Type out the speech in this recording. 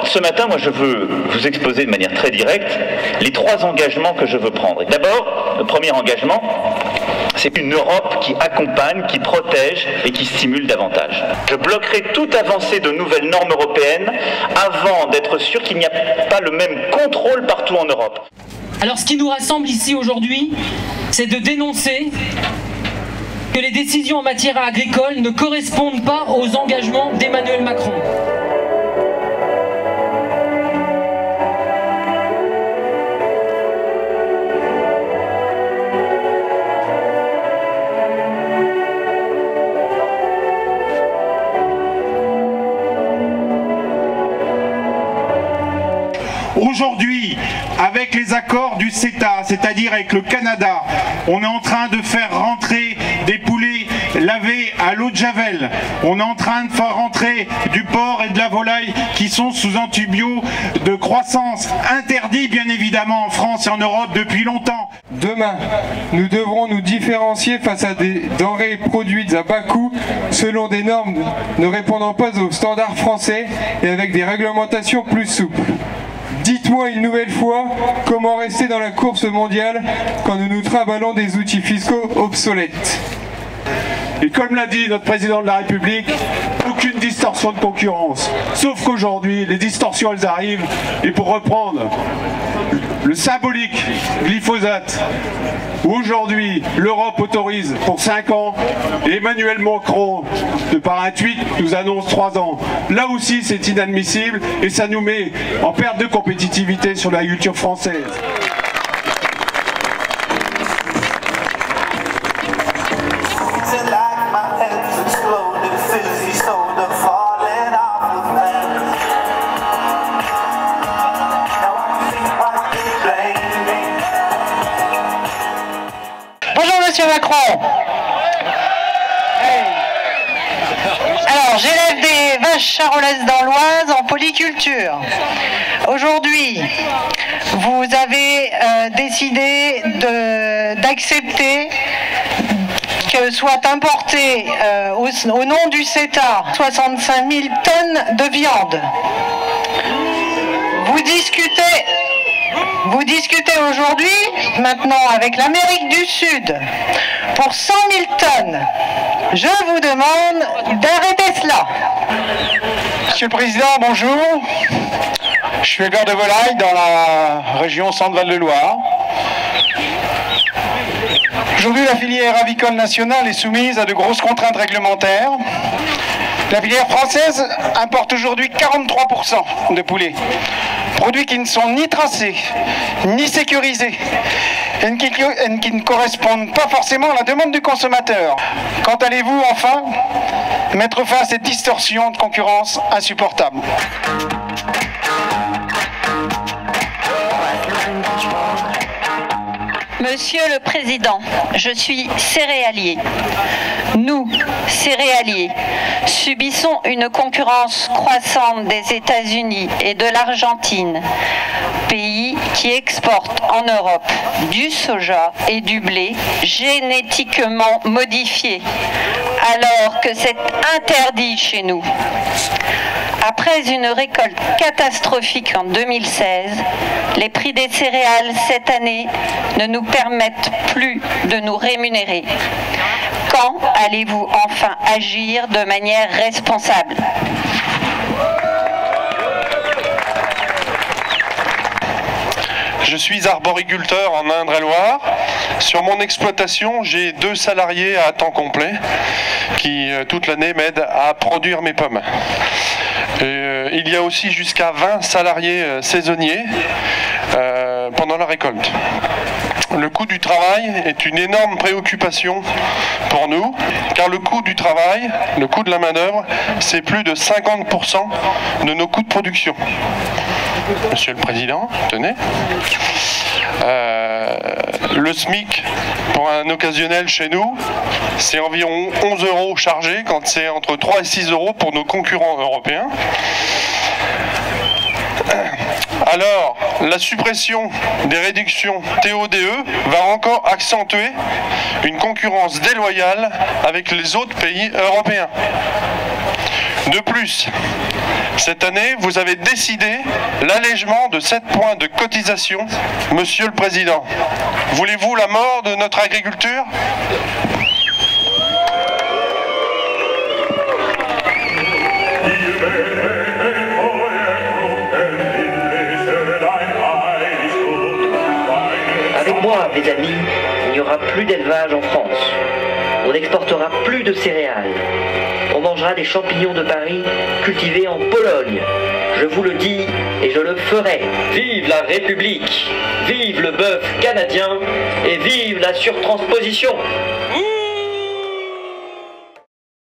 ce matin, moi, je veux vous exposer de manière très directe les 3 engagements que je veux prendre. Et d'abord, le premier engagement, c'est une Europe qui accompagne, qui protège et qui stimule davantage. Je bloquerai toute avancée de nouvelles normes européennes avant d'être sûr qu'il n'y a pas le même contrôle partout en Europe. Alors ce qui nous rassemble ici aujourd'hui, c'est de dénoncer que les décisions en matière agricole ne correspondent pas aux engagements d'Emmanuel Macron. Aujourd'hui, avec les accords du CETA, c'est-à-dire avec le Canada, on est en train de faire rentrer des poulets lavés à l'eau de Javel. On est en train de faire rentrer du porc et de la volaille qui sont sous antibiotiques de croissance, interdits bien évidemment en France et en Europe depuis longtemps. Demain, nous devrons nous différencier face à des denrées produites à bas coût selon des normes ne répondant pas aux standards français et avec des réglementations plus souples. Dites-moi une nouvelle fois comment rester dans la course mondiale quand nous nous trimballons des outils fiscaux obsolètes. Et comme l'a dit notre président de la République, aucune distorsion de concurrence. Sauf qu'aujourd'hui, les distorsions, elles arrivent. Et pour reprendre le symbolique glyphosate, où aujourd'hui l'Europe autorise pour 5 ans, et Emmanuel Macron, de par un tweet, nous annonce 3 ans. Là aussi, c'est inadmissible et ça nous met en perte de compétitivité sur l'agriculture française. Bonjour Monsieur Macron. Alors j'élève des vaches charolaises dans l'Oise en polyculture. Aujourd'hui, vous avez décidé d'accepter que soit importé au nom du CETA 65 000 tonnes de viande. Vous discutez aujourd'hui, maintenant, avec l'Amérique du Sud pour 100 000 tonnes. Je vous demande d'arrêter cela. Monsieur le Président, bonjour. Je suis éleveur de volailles dans la région Centre-Val-de-Loire. Aujourd'hui, la filière avicole nationale est soumise à de grosses contraintes réglementaires. La filière française importe aujourd'hui 43% de poulets. Produits qui ne sont ni tracés, ni sécurisés, et qui ne correspondent pas forcément à la demande du consommateur. Quand allez-vous enfin mettre fin à cette distorsion de concurrence insupportable ? Monsieur le Président, je suis céréalier. Nous, céréaliers, subissons une concurrence croissante des États-Unis et de l'Argentine, pays qui exportent en Europe du soja et du blé génétiquement modifiés, alors que c'est interdit chez nous. Après une récolte catastrophique en 2016, les prix des céréales cette année ne nous permettent plus de nous rémunérer. Quand allez-vous enfin agir de manière responsable ? Je suis arboriculteur en Indre-et-Loire. Sur mon exploitation, j'ai 2 salariés à temps complet qui, toute l'année, m'aident à produire mes pommes. Il y a aussi jusqu'à 20 salariés saisonniers pendant la récolte. Le coût du travail est une énorme préoccupation pour nous, car le coût du travail, le coût de la main-d'œuvre, c'est plus de 50% de nos coûts de production. Monsieur le Président, tenez. Le SMIC pour un occasionnel chez nous, c'est environ 11 € chargés, quand c'est entre 3 et 6 € pour nos concurrents européens. Alors, la suppression des réductions TODE va encore accentuer une concurrence déloyale avec les autres pays européens. De plus, Cette année, vous avez décidé l'allègement de 7 points de cotisation. Monsieur le Président, voulez-vous la mort de notre agriculture ? Avec moi, mes amis, il n'y aura plus d'élevage en France. On n'exportera plus de céréales. On mangera des champignons de Paris cultivés en Pologne. Je vous le dis et je le ferai. Vive la République, vive le bœuf canadien et vive la surtransposition.